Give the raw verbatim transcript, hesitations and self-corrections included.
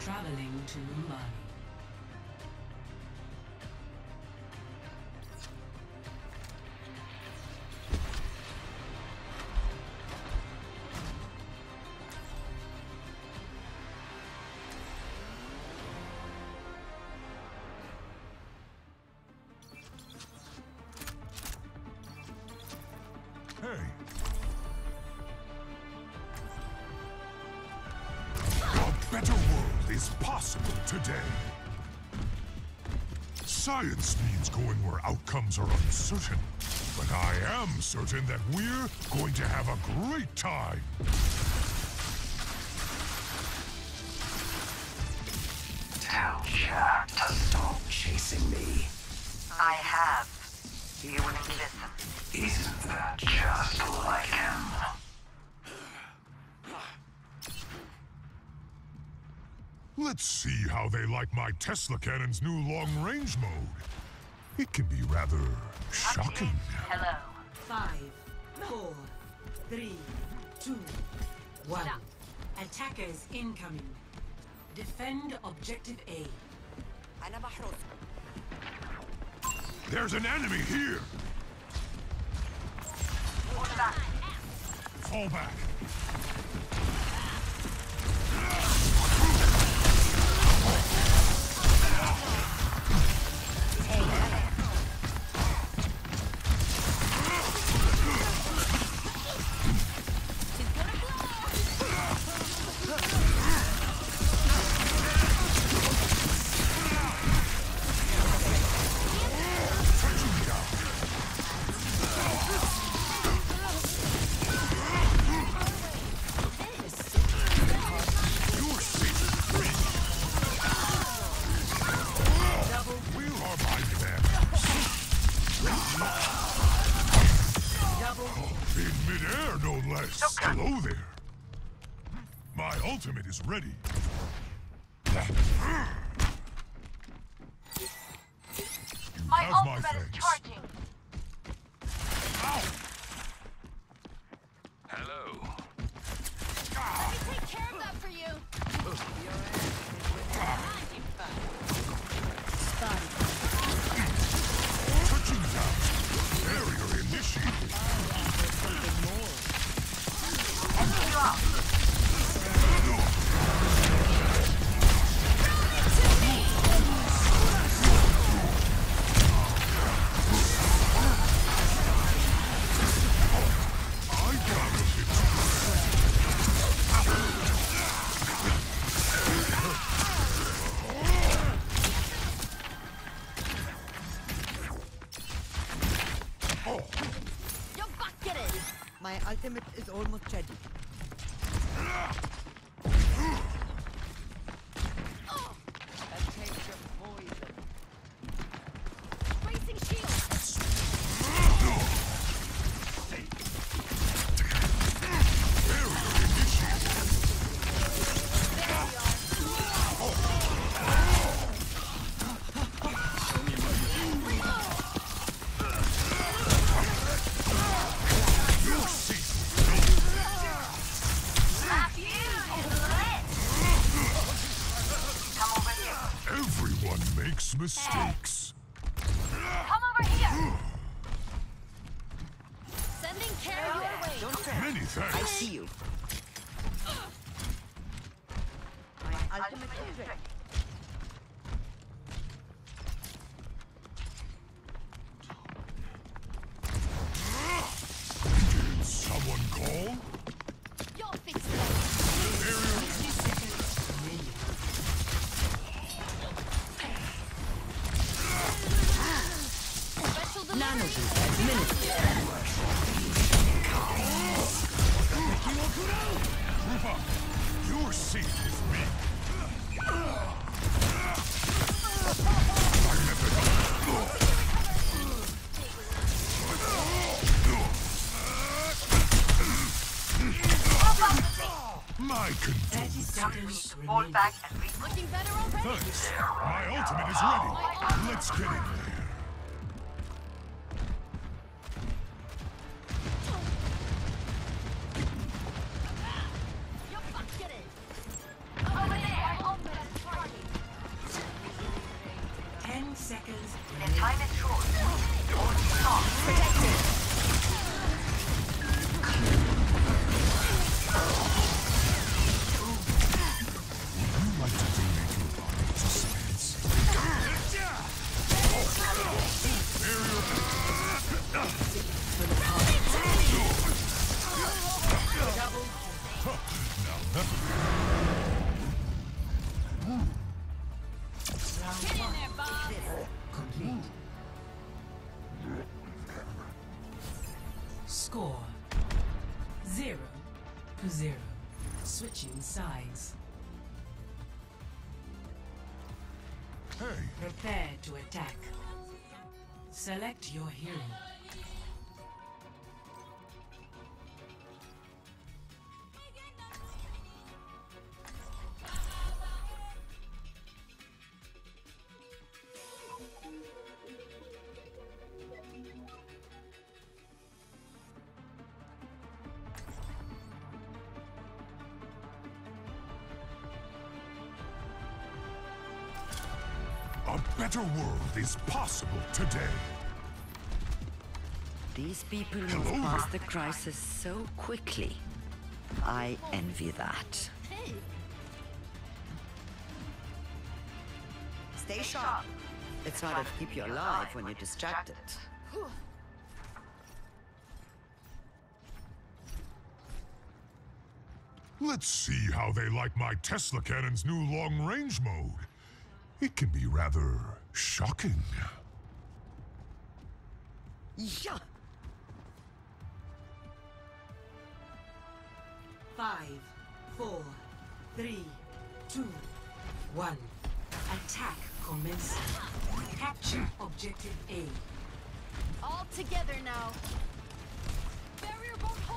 Traveling to Mumbai. Hey. A better world is possible today. Science means going where outcomes are uncertain. But I am certain that we're going to have a great time. Tell Jack to stop chasing me. I have. You wouldn't listen. Isn't that just like him? Let's see how they like my Tesla Cannon's new long-range mode. It can be rather shocking. Hello. Five, four, three, two, one. Attackers incoming. Defend objective A. There's an enemy here! Fall back. In midair, no less. Hello there. My ultimate is ready. You My have my ultimate is thanks. charging. Ow! Hello. Let me take care of that for you. Touching down. Barrier initiated. Empty you out. I got it. You're bucketed. My ultimate is almost ready. That takes your poison. Bracing shield. Barrier initiated. There we are. You're safe. Map you is lit. Come over here. Everyone makes mistakes. Come over here. Sending care your way. Don't fret. Many I thanks. see you. My ultimate is ready. Did someone call? You'll fix that. Barrier. Special delivery. Rupa, you're safe with me. My thirty condolences. seconds Fall remaining. back and re- looking better already. Thanks. My ultimate is ready. Let's get in there. You're bucketed. Over there. Zero to zero. Switching sides. Hey, Prepare to attack. Select your hero. a better world is possible today. These people move Hello. past the crisis so quickly. I envy that. Hey, Stay sharp. It's harder to keep you alive when you're distracted. Let's see how they like my Tesla Cannon's new long-range mode. It can be rather shocking. Yeah. Five, four, three, two, one. Attack commencing. Capture objective A. all together now. Barrier won't hold.